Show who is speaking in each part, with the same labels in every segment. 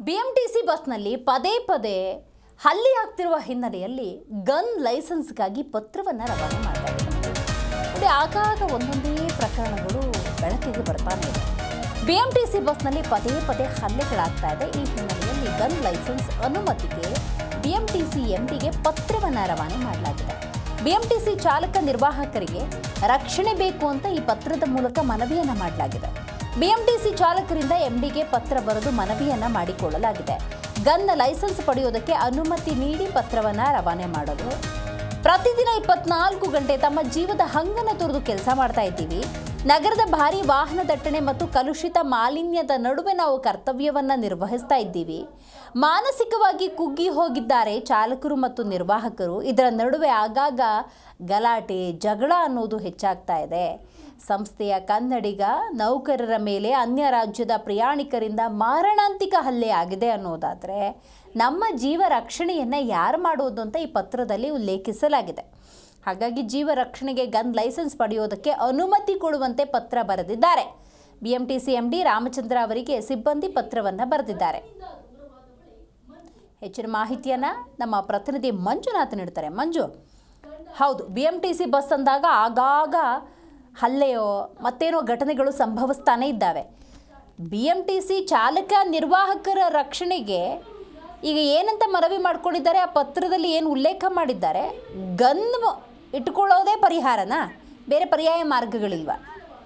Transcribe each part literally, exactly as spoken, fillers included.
Speaker 1: BMTC ಬಸ್ನಲ್ಲಿ ಪದೇ ಪದೇ ಹಲ್ಲೆ ಆಗ್ತಿರುವ ಹಿನ್ನೆಲೆಯಲ್ಲಿ ಗನ್ ಲೈಸೆನ್ಸ್ಗಾಗಿ ಪತ್ರವನ್ನು ರವಾನೆ ಮಾಡಲಾಗಿದೆ. ನೋಡಿ, ಆಗಾಗ ಒಂದೊಂದೇ ಪ್ರಕರಣಗಳು ಬೆಳಕಿಗೆ ಬರ್ತಾನೆ ಇದೆ. ಬಿಎಂಟಿಸಿ ಬಸ್ನಲ್ಲಿ ಪದೇ ಪದೇ ಹಲ್ಲೆಗಳಾಗ್ತಾ ಇದೆ. ಈ ಹಿನ್ನೆಲೆಯಲ್ಲಿ ಗನ್ ಲೈಸೆನ್ಸ್ ಅನುಮತಿಗೆ ಬಿಎಂಟಿಸಿ ಎಂಡಿಗೆ ಪತ್ರವನ್ನು ರವಾನೆ ಮಾಡಲಾಗಿದೆ. ಬಿಎಂಟಿಸಿ ಚಾಲಕ ನಿರ್ವಾಹಕರಿಗೆ ರಕ್ಷಣೆ ಬೇಕು ಅಂತ ಈ ಪತ್ರದ ಮೂಲಕ ಮನವಿಯನ್ನು ಮಾಡಲಾಗಿದೆ. ಬಿಎಂಟಿಸಿ ಚಾಲಕರಿಂದ ಎಂಡಿಗೆ ಪತ್ರ ಬರೆದು ಮನವಿಯನ್ನ ಮಾಡಿಕೊಳ್ಳಲಾಗಿದೆ. ಗನ್ ಲೈಸೆನ್ಸ್ ಪಡೆಯೋದಕ್ಕೆ ಅನುಮತಿ ನೀಡಿ ಪತ್ರವನ್ನ ರವಾನೆ ಮಾಡಲು ಪ್ರತಿದಿನ ಇಪ್ಪತ್ನಾಲ್ಕು ಗಂಟೆ ತಮ್ಮ ಜೀವದ ಹಂಗನ್ನು ತೊರೆದು ಕೆಲಸ ಮಾಡ್ತಾ ಇದ್ದೀವಿ. ನಗರದ ಭಾರಿ ವಾಹನ ದಟ್ಟಣೆ ಮತ್ತು ಕಲುಷಿತ ಮಾಲಿನ್ಯದ ನಡುವೆ ನಾವು ಕರ್ತವ್ಯವನ್ನ ನಿರ್ವಹಿಸ್ತಾ ಇದ್ದೀವಿ. ಮಾನಸಿಕವಾಗಿ ಕುಗ್ಗಿ ಹೋಗಿದ್ದಾರೆ ಚಾಲಕರು ಮತ್ತು ನಿರ್ವಾಹಕರು. ಇದರ ನಡುವೆ ಆಗಾಗ ಗಲಾಟೆ ಜಗಳ ಅನ್ನೋದು ಹೆಚ್ಚಾಗ್ತಾ ಇದೆ. ಸಂಸ್ಥೆಯ ಕನ್ನಡಿಗ ನೌಕರರ ಮೇಲೆ ಅನ್ಯ ರಾಜ್ಯದ ಪ್ರಯಾಣಿಕರಿಂದ ಮಾರಣಾಂತಿಕ ಹಲ್ಲೆ ಆಗಿದೆ ಅನ್ನೋದಾದರೆ ನಮ್ಮ ಜೀವ ರಕ್ಷಣೆಯನ್ನು ಯಾರು ಮಾಡೋದು ಅಂತ ಈ ಪತ್ರದಲ್ಲಿ ಉಲ್ಲೇಖಿಸಲಾಗಿದೆ. ಹಾಗಾಗಿ ಜೀವ ರಕ್ಷಣೆಗೆ ಗನ್ ಲೈಸೆನ್ಸ್ ಪಡೆಯೋದಕ್ಕೆ ಅನುಮತಿ ಕೊಡುವಂತೆ ಪತ್ರ ಬರೆದಿದ್ದಾರೆ. ಬಿಎಂಟಿಸಿ ಎಂಡಿ ರಾಮಚಂದ್ರ ಅವರಿಗೆ ಸಿಬ್ಬಂದಿ ಪತ್ರವನ್ನು ಬರೆದಿದ್ದಾರೆ. ಹೆಚ್ಚಿನ ಮಾಹಿತಿಯನ್ನು ನಮ್ಮ ಪ್ರತಿನಿಧಿ ಮಂಜುನಾಥ್ ನೀಡ್ತಾರೆ. ಮಂಜು, ಹೌದು, ಬಿಎಂಟಿಸಿ ಬಸ್ ಅಂದಾಗ ಆಗಾಗ ಹಲ್ಲೆಯೋ ಮತ್ತೇನೋ ಘಟನೆಗಳು ಸಂಭವಿಸ್ತಾನೆ ಇದ್ದಾವೆ. ಬಿಎಂಟಿಸಿ ಚಾಲಕ ನಿರ್ವಾಹಕರ ರಕ್ಷಣೆಗೆ ಈಗ ಏನಂತ ಮನವಿ ಮಾಡ್ಕೊಂಡಿದ್ದಾರೆ, ಆ ಪತ್ರದಲ್ಲಿ ಏನು ಉಲ್ಲೇಖ ಮಾಡಿದ್ದಾರೆ, ಗನ್ ಇಟ್ಕೊಳ್ಳೋದೇ ಪರಿಹಾರನಾ, ಬೇರೆ ಪರ್ಯಾಯ ಮಾರ್ಗಗಳಿಲ್ವಾ?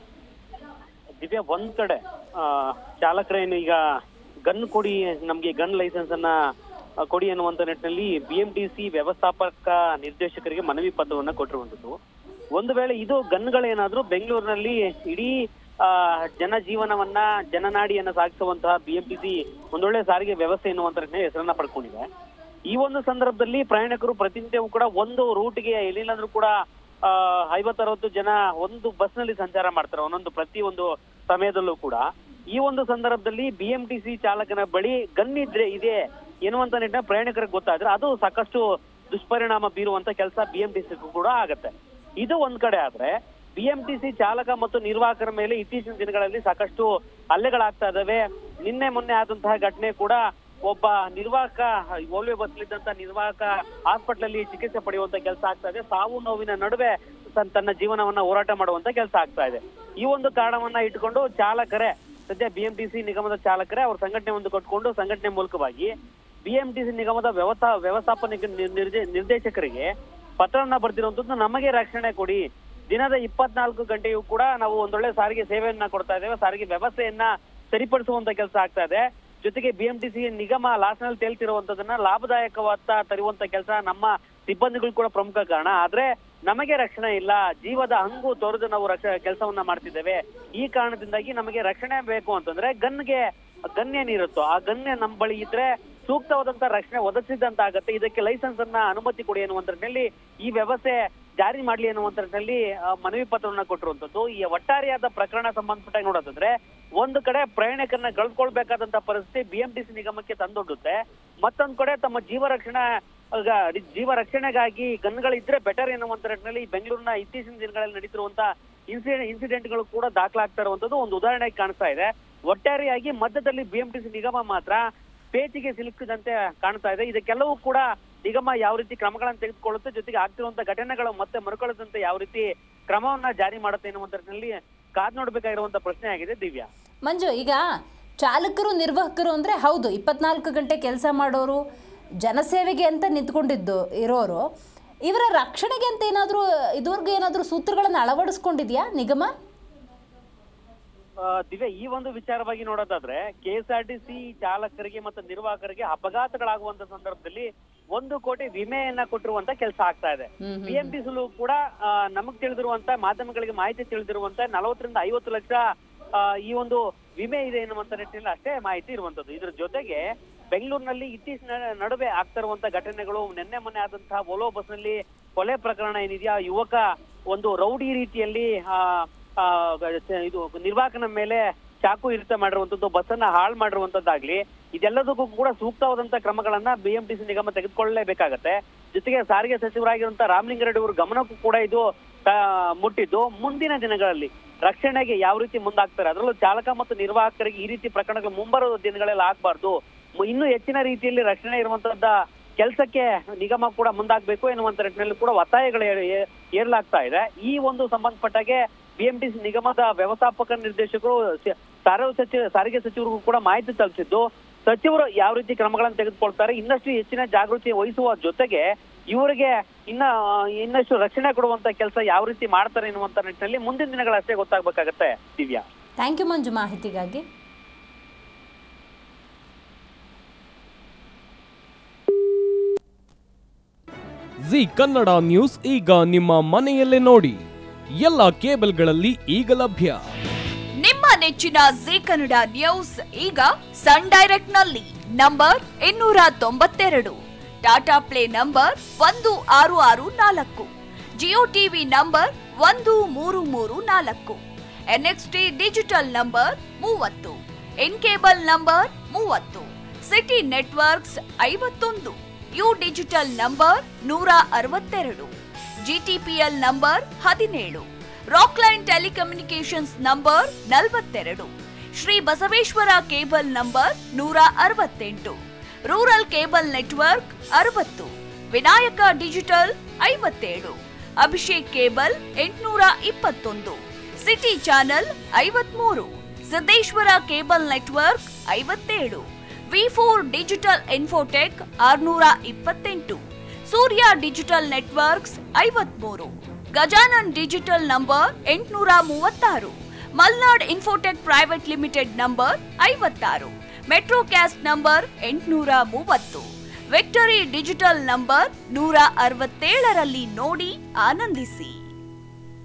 Speaker 2: ದಿವ್ಯಾ, ಒಂದ್ ಕಡೆ ಚಾಲಕರೇನು ಈಗ ಗನ್ ಕೊಡಿ, ನಮ್ಗೆ ಗನ್ ಲೈಸೆನ್ಸ್ ಅನ್ನ ಕೊಡಿ ಅನ್ನುವಂತ ನಿಟ್ಟಿನಲ್ಲಿ ಬಿಎಂಟಿಸಿ ವ್ಯವಸ್ಥಾಪಕ ನಿರ್ದೇಶಕರಿಗೆ ಮನವಿ ಪತ್ರವನ್ನ ಕೊಟ್ಟಿರುವಂತದ್ದು. ಒಂದು ವೇಳೆ ಇದು ಗನ್ಗಳೇನಾದ್ರೂ ಬೆಂಗಳೂರಿನಲ್ಲಿ ಇಡೀ ಆ ಜನಜೀವನವನ್ನ ಜನನಾಡಿಯನ್ನ ಸಾಗಿಸುವಂತಹ ಬಿಎಂಟಿಸಿ ಒಂದೊಳ್ಳೆ ಸಾರಿಗೆ ವ್ಯವಸ್ಥೆ ಎನ್ನುವಂತ ಹೆಸರನ್ನ ಪಡ್ಕೊಂಡಿದೆ. ಈ ಒಂದು ಸಂದರ್ಭದಲ್ಲಿ ಪ್ರಯಾಣಿಕರು ಪ್ರತಿನಿತ್ಯವೂ ಕೂಡ ಒಂದು ರೂಟ್ಗೆ ಎಲ್ಲಿಲ್ಲಾದ್ರೂ ಕೂಡ ಆ ಐವತ್ತರವತ್ತು ಜನ ಒಂದು ಬಸ್ ನಲ್ಲಿ ಸಂಚಾರ ಮಾಡ್ತಾರೆ ಒಂದೊಂದು ಪ್ರತಿ ಒಂದು ಸಮಯದಲ್ಲೂ ಕೂಡ. ಈ ಒಂದು ಸಂದರ್ಭದಲ್ಲಿ ಬಿಎಂಟಿಸಿ ಚಾಲಕನ ಬಳಿ ಗನ್ ಇದ್ರೆ ಇದೆ ಎನ್ನುವಂತ ನಿಟ್ಟಿನ ಪ್ರಯಾಣಿಕರಿಗೆ ಗೊತ್ತಾದ್ರೆ ಅದು ಸಾಕಷ್ಟು ದುಷ್ಪರಿಣಾಮ ಬೀರುವಂತ ಕೆಲಸ ಬಿಎಂಟಿಸಿ ಕೂಡ ಆಗತ್ತೆ. ಇದು ಒಂದ್ ಕಡೆ ಆದ್ರೆ, ಬಿಎಂಟಿಸಿ ಚಾಲಕ ಮತ್ತು ನಿರ್ವಾಹಕರ ಮೇಲೆ ಇತ್ತೀಚಿನ ದಿನಗಳಲ್ಲಿ ಸಾಕಷ್ಟು ಹಲ್ಲೆಗಳಾಗ್ತಾ ಇದಾವೆ. ನಿನ್ನೆ ಮೊನ್ನೆ ಆದಂತಹ ಘಟನೆ ಕೂಡ ಒಬ್ಬ ನಿರ್ವಾಹಕ ಓಲ್ವೆ ಬಸ್ಲಿದ್ದಂತ ನಿರ್ವಾಹಕ ಹಾಸ್ಪಿಟಲ್ ಅಲ್ಲಿ ಚಿಕಿತ್ಸೆ ಪಡೆಯುವಂತ ಕೆಲಸ ಆಗ್ತಾ ಇದೆ. ಸಾವು ನೋವಿನ ನಡುವೆ ತನ್ನ ಜೀವನವನ್ನ ಹೋರಾಟ ಮಾಡುವಂತ ಕೆಲಸ ಆಗ್ತಾ ಇದೆ. ಈ ಒಂದು ಕಾರಣವನ್ನ ಇಟ್ಕೊಂಡು ಚಾಲಕರೇ ಸದ್ಯ ಬಿಎಂಟಿಸಿ ನಿಗಮದ ಚಾಲಕರೇ ಅವ್ರ ಸಂಘಟನೆ ಒಂದು ಕಟ್ಕೊಂಡು ಸಂಘಟನೆ ಮೂಲಕವಾಗಿ ಬಿಎಂಟಿಸಿ ನಿಗಮದ ವ್ಯವಸ್ಥಾ ವ್ಯವಸ್ಥಾಪನೆ ನಿರ್ದೇಶಕರಿಗೆ ಪತ್ರವನ್ನ ಬರ್ತಿರುವಂತದ್ದು, ನಮಗೆ ರಕ್ಷಣೆ ಕೊಡಿ, ದಿನದ ಇಪ್ಪತ್ನಾಲ್ಕು ಗಂಟೆಯೂ ಕೂಡ ನಾವು ಒಂದೊಳ್ಳೆ ಸಾರಿಗೆ ಸೇವೆಯನ್ನ ಕೊಡ್ತಾ ಇದ್ದೇವೆ, ಸಾರಿಗೆ ವ್ಯವಸ್ಥೆಯನ್ನ ಸರಿಪಡಿಸುವಂತ ಕೆಲಸ ಆಗ್ತಾ ಇದೆ. ಜೊತೆಗೆ ಬಿಎಂಟಿಸಿ ನಿಗಮ ಲಾಸ್ನಲ್ಲಿ ತೇಲ್ತಿರುವಂತದನ್ನ ಲಾಭದಾಯಕವಾದ ತರುವಂತ ಕೆಲಸ ನಮ್ಮ ಸಿಬ್ಬಂದಿಗಳು ಕೂಡ ಪ್ರಮುಖ ಕಾರಣ. ಆದ್ರೆ ನಮಗೆ ರಕ್ಷಣೆ ಇಲ್ಲ, ಜೀವದ ಹಂಗು ತೊರೆದು ನಾವು ರಕ್ಷ ಕೆಲಸವನ್ನ ಮಾಡ್ತಿದ್ದೇವೆ. ಈ ಕಾರಣದಿಂದಾಗಿ ನಮಗೆ ರಕ್ಷಣೆ ಬೇಕು ಅಂತಂದ್ರೆ ಗನ್ಗೆ ಗನ್ ಏನಿರುತ್ತೋ ಆ ಗನ್ನೆ ನಮ್ಮ ಬಳಿ ಇದ್ರೆ ಸೂಕ್ತವಾದಂತ ರಕ್ಷಣೆ ಒದಗಿಸಿದಂತ ಆಗತ್ತೆ. ಇದಕ್ಕೆ ಲೈಸೆನ್ಸ್ ಅನ್ನ ಅನುಮತಿ ಕೊಡಿ ಅನ್ನುವಂತ ನಿಟ್ಟಿನಲ್ಲಿ ಈ ವ್ಯವಸ್ಥೆ ಜಾರಿ ಮಾಡ್ಲಿ ಅನ್ನುವಂತ ನಿಟ್ಟಿನಲ್ಲಿ ಮನವಿ ಪತ್ರವನ್ನ ಕೊಟ್ಟಿರುವಂತದ್ದು. ಈ ಒಟ್ಟಾರೆಯಾದ ಪ್ರಕರಣ ಸಂಬಂಧಪಟ್ಟ ನೋಡೋದಾದ್ರೆ ಒಂದು ಕಡೆ ಪ್ರಯಾಣಿಕರನ್ನ ಕಳ್ಕೊಳ್ಬೇಕಾದಂತ ಪರಿಸ್ಥಿತಿ ಬಿಎಂಟಿಸಿ ನಿಗಮಕ್ಕೆ ತಂದೊಡ್ಡುತ್ತೆ. ಮತ್ತೊಂದ್ ಕಡೆ ತಮ್ಮ ಜೀವ ರಕ್ಷಣಾ ಜೀವ ರಕ್ಷಣೆಗಾಗಿ ಗನ್ಗಳಿದ್ರೆ ಬೆಟರ್ ಎನ್ನುವಂತ ನಿಟ್ಟಿನಲ್ಲಿ ಬೆಂಗಳೂರಿನ ಇತ್ತೀಚಿನ ದಿನಗಳಲ್ಲಿ ನಡೀತಿರುವಂತ ಇನ್ಸಿಡೆಂಟ್ ಇನ್ಸಿಡೆಂಟ್ಗಳು ಕೂಡ ದಾಖಲಾಗ್ತಾ ಇರುವಂತದ್ದು ಒಂದು ಉದಾಹರಣೆ ಕಾಣಿಸ್ತಾ ಇದೆ. ಒಟ್ಟಾರೆಯಾಗಿ ಮಧ್ಯದಲ್ಲಿ ಬಿಎಂಟಿಸಿ ನಿಗಮ ಮಾತ್ರ ಪೇಚಿಗೆ ಸಿಲುಕಿದಂತೆ ಕಾಣ್ತಾ ಇದೆ. ಇದಕ್ಕೆಲ್ಲವೂ ಕೂಡ ನಿಗಮ ಯಾವ ರೀತಿ ಕ್ರಮಗಳನ್ನು ತೆಗೆದುಕೊಳ್ಳುತ್ತೆ, ಜೊತೆಗೆ ಆಗ್ತಿರುವಂತ ಘಟನೆಗಳು ಮತ್ತೆ ಮರುಕಳಿಸದಂತೆ ಯಾವ ರೀತಿ ಕ್ರಮವನ್ನ ಜಾರಿ ಮಾಡುತ್ತೆ ಎನ್ನುವಂತ ನಿಟ್ಟಿನಲ್ಲಿ ಕಾದ್ ನೋಡ್ಬೇಕಾಗಿರುವಂತ ಪ್ರಶ್ನೆ ಆಗಿದೆ. ದಿವ್ಯಾ,
Speaker 1: ಮಂಜು, ಈಗ ಚಾಲಕರು ನಿರ್ವಾಹಕರು ಅಂದ್ರೆ ಹೌದು ಇಪ್ಪತ್ನಾಲ್ಕು ಗಂಟೆ ಕೆಲಸ ಮಾಡೋರು, ಜನಸೇವೆಗೆ ಅಂತ ನಿಂತ್ಕೊಂಡಿದ್ದು ಇರೋರು, ಇವರ ರಕ್ಷಣೆಗೆ ಅಂತ ಏನಾದರೂ ಇದುವರೆಗೂ ಏನಾದರೂ ಸೂತ್ರಗಳನ್ನು ಅಳವಡಿಸ್ಕೊಂಡಿದ್ಯಾ ನಿಗಮ?
Speaker 2: ದಿವ್ಯಾ, ಈ ಒಂದು ವಿಚಾರವಾಗಿ ನೋಡೋದಾದ್ರೆ ಕೆಎಸ್ಆರ್ಟಿಸಿ ಚಾಲಕರಿಗೆ ಮತ್ತು ನಿರ್ವಾಹಕರಿಗೆ ಅಪಘಾತಗಳಾಗುವಂತ ಸಂದರ್ಭದಲ್ಲಿ ಒಂದು ಕೋಟಿ ವಿಮೆಯನ್ನ ಕೊಟ್ಟಿರುವಂತ ಕೆಲಸ ಆಗ್ತಾ ಇದೆ. ಬಿಎಂಟಿಸಿಲೂ ಕೂಡ ನಮಗ್ ತಿಳಿದಿರುವಂತ ಮಾಧ್ಯಮಗಳಿಗೆ ಮಾಹಿತಿ ತಿಳಿದಿರುವಂತ ನಲವತ್ತರಿಂದ ಐವತ್ತು ಲಕ್ಷ ಈ ಒಂದು ವಿಮೆ ಇದೆ ಎನ್ನುವಂತ ನಿಟ್ಟಿನಲ್ಲಿ ಅಷ್ಟೇ ಮಾಹಿತಿ ಇರುವಂತದ್ದು. ಇದ್ರ ಜೊತೆಗೆ ಬೆಂಗಳೂರಿನಲ್ಲಿ ಇತ್ತೀಚಿನ ನಡುವೆ ಆಗ್ತಾ ಇರುವಂತ ಘಟನೆಗಳು, ನಿನ್ನೆ ಮೊನ್ನೆ ಆದಂತಹ ಓಲೋ ಬಸ್ ನಲ್ಲಿ ಕೊಲೆ ಪ್ರಕರಣ ಏನಿದೆಯಾ, ಯುವಕ ಒಂದು ರೌಡಿ ರೀತಿಯಲ್ಲಿ ಆ ಇದು ನಿರ್ವಾಹಕನ ಮೇಲೆ ಚಾಕು ಇರಿತ ಮಾಡಿರುವಂತದ್ದು, ಬಸ್ಸನ್ನ ಹಾಳು ಮಾಡಿರುವಂತದ್ದಾಗ್ಲಿ, ಇದೆಲ್ಲದಕ್ಕೂ ಕೂಡ ಸೂಕ್ತವಾದಂತ ಕ್ರಮಗಳನ್ನ ಬಿಎಂಟಿಸಿ ನಿಗಮ ತೆಗೆದುಕೊಳ್ಳಲೇಬೇಕಾಗತ್ತೆ. ಜೊತೆಗೆ ಸಾರಿಗೆ ಸಚಿವರಾಗಿರುವಂತ ರಾಮಲಿಂಗಾರೆಡ್ಡಿ ಅವರ ಗಮನಕ್ಕೂ ಕೂಡ ಇದು ಮುಟ್ಟಿದ್ದು ಮುಂದಿನ ದಿನಗಳಲ್ಲಿ ರಕ್ಷಣೆಗೆ ಯಾವ ರೀತಿ ಮುಂದಾಗ್ತಾರೆ, ಅದರಲ್ಲೂ ಚಾಲಕ ಮತ್ತು ನಿರ್ವಾಹಕರಿಗೆ ಈ ರೀತಿ ಪ್ರಕರಣಗಳು ಮುಂಬರುವ ದಿನಗಳಲ್ಲಿ ಆಗ್ಬಾರ್ದು, ಇನ್ನೂ ಹೆಚ್ಚಿನ ರೀತಿಯಲ್ಲಿ ರಕ್ಷಣೆ ಇರುವಂತಹದ್ದ ಕೆಲಸಕ್ಕೆ ನಿಗಮ ಕೂಡ ಮುಂದಾಗಬೇಕು ಎನ್ನುವಂತ ನಿಟ್ಟಿನಲ್ಲಿ ಕೂಡ ಒತ್ತಾಯಗಳು ಏರ್ಲಾಗ್ತಾ ಇದೆ. ಈ ಒಂದು ಸಂಬಂಧಪಟ್ಟಾಗೆ ಬಿಎಂಟಿಸಿ ನಿಗಮದ ವ್ಯವಸ್ಥಾಪಕ ನಿರ್ದೇಶಕರು ಸಾರಿಗೆ ಸಚಿವ ಸಾರಿಗೆ ಸಚಿವರಿಗೂ ಕೂಡ ಮಾಹಿತಿ ತಲುಪಿಸಿದ್ದು, ಸಚಿವರು ಯಾವ ರೀತಿ ಕ್ರಮಗಳನ್ನು ತೆಗೆದುಕೊಳ್ತಾರೆ, ಇನ್ನಷ್ಟು ಹೆಚ್ಚಿನ ಜಾಗೃತಿ ವಹಿಸುವ ಜೊತೆಗೆ ಇವರಿಗೆ ಇನ್ನ ಇನ್ನಷ್ಟು ರಕ್ಷಣೆ ಕೊಡುವಂತ ಕೆಲಸ ಯಾವ ರೀತಿ ಮಾಡ್ತಾರೆ ಎನ್ನುವಂತ ನಿಟ್ಟಿನಲ್ಲಿ ಮುಂದಿನ ದಿನಗಳಷ್ಟೇ ಗೊತ್ತಾಗಬೇಕಾಗತ್ತೆ. ದಿವ್ಯಾ,
Speaker 1: ಥ್ಯಾಂಕ್ ಯು ಮಂಜು ಮಾಹಿತಿಗಾಗಿ.
Speaker 3: ಜಿ ಕನ್ನಡ ನ್ಯೂಸ್ ಈಗ ನಿಮ್ಮ ಮನೆಯಲ್ಲೇ ನೋಡಿ, ಎಲ್ಲ ಕೇಬಲ್ಗಳಲ್ಲಿ ಈಗ ಲಭ್ಯ.
Speaker 4: ನಿಮ್ಮ ನೆಚ್ಚಿನ ಜಿ ಕನ್ನಡ ನ್ಯೂಸ್ ಈಗ ಸನ್ ಡೈರೆಕ್ಟ್ ನಲ್ಲಿ ನಂಬರ್ ಇನ್ನೂರ ತೊಂಬತ್ತೆರಡು, ಟಾಟಾ ಪ್ಲೇ ನಂಬರ್ ಒಂದು ಆರು ಆರು ನಾಲ್ಕು, ಜಿಯೋ ಟಿವಿ ನಂಬರ್ ಒಂದು ಮೂರು ಮೂರು ನಾಲ್ಕು, ಎನ್ಎಕ್ಸ್ಟಿ ಡಿಜಿಟಲ್ ನಂಬರ್ ಮೂವತ್ತು, ಇನ್ ಕೇಬಲ್ ನಂಬರ್ ಮೂವತ್ತು, ಸಿಟಿ ನೆಟ್ವರ್ಕ್ಸ್ ಐವತ್ತೊಂದು, ಯು ಡಿಜಿಟಲ್ ನಂಬರ್ ನೂರ ಅರವತ್ತೆರಡು, ಜಿಟಿಪಿಎಲ್ ನಂಬರ್ ಹದಿನೇಳು, ರಾಕ್ಲೈನ್ ಟೆಲಿಕಮ್ಯುನಿಕೇಶನ್ಸ್ ನಂಬರ್ ನಲವತ್ತೆರಡು, ಶ್ರೀ ಬಸವೇಶ್ವರ ಕೇಬಲ್ ನಂಬರ್ ನೂರ ಅರವತ್ತೆಂಟು, ರೂರಲ್ ಕೇಬಲ್ ನೆಟ್ವರ್ಕ್ ಅರವತ್ತು, ವಿನಾಯಕ ಡಿಜಿಟಲ್ ಐವತ್ತೇಳು, ಅಭಿಷೇಕ್ ಕೇಬಲ್ ಎಂಟುನೂರ ಇಪ್ಪತ್ತೊಂದು, ಸಿಟಿ ಚಾನೆಲ್ ಐವತ್ಮೂರು, ಸಿದ್ದೇಶ್ವರ ಕೇಬಲ್ ನೆಟ್ವರ್ಕ್ ಐವತ್ತೇಳು, ವಿ ಫೋರ್ ಡಿಜಿಟಲ್ ಇನ್ಫೋಟೆಕ್ ಆರ್ನೂರ ಇಪ್ಪತ್ತೆಂಟು, ಸೂರ್ಯ ಡಿಜಿಟಲ್ ನೆಟ್ವರ್ಕ್ಸ್ ಐವತ್ಮೂರು, ಗಜಾನನ್ ಡಿಜಿಟಲ್ ನಂಬರ್ ಎಂಟುನೂರ ಮೂವತ್ತಾರು, Malnad infotech private limited number ಐವತ್ತಾರು, ಮೆಟ್ರೋ ಕ್ಯಾಸ್ಟ್ ನಂಬರ್ ಎಂಟುನೂರ ಮೂವತ್ತು, ವಿಕ್ಟರಿ ಡಿಜಿಟಲ್ ನಂಬರ್ ನೂರ ಅರವತ್ತೇಳರಲ್ಲಿ ನೋಡಿ ಆನಂದಿಸಿ.